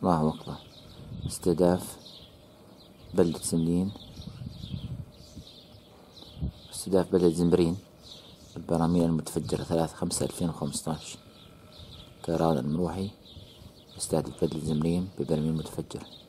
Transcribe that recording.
الله أكبر. استهداف بلدة سملين، استهداف بلدة زمبرين بالبراميل المتفجرة 3/5/2015. طيران المروحي يستهدف بلدة زمرين ببراميل متفجرة.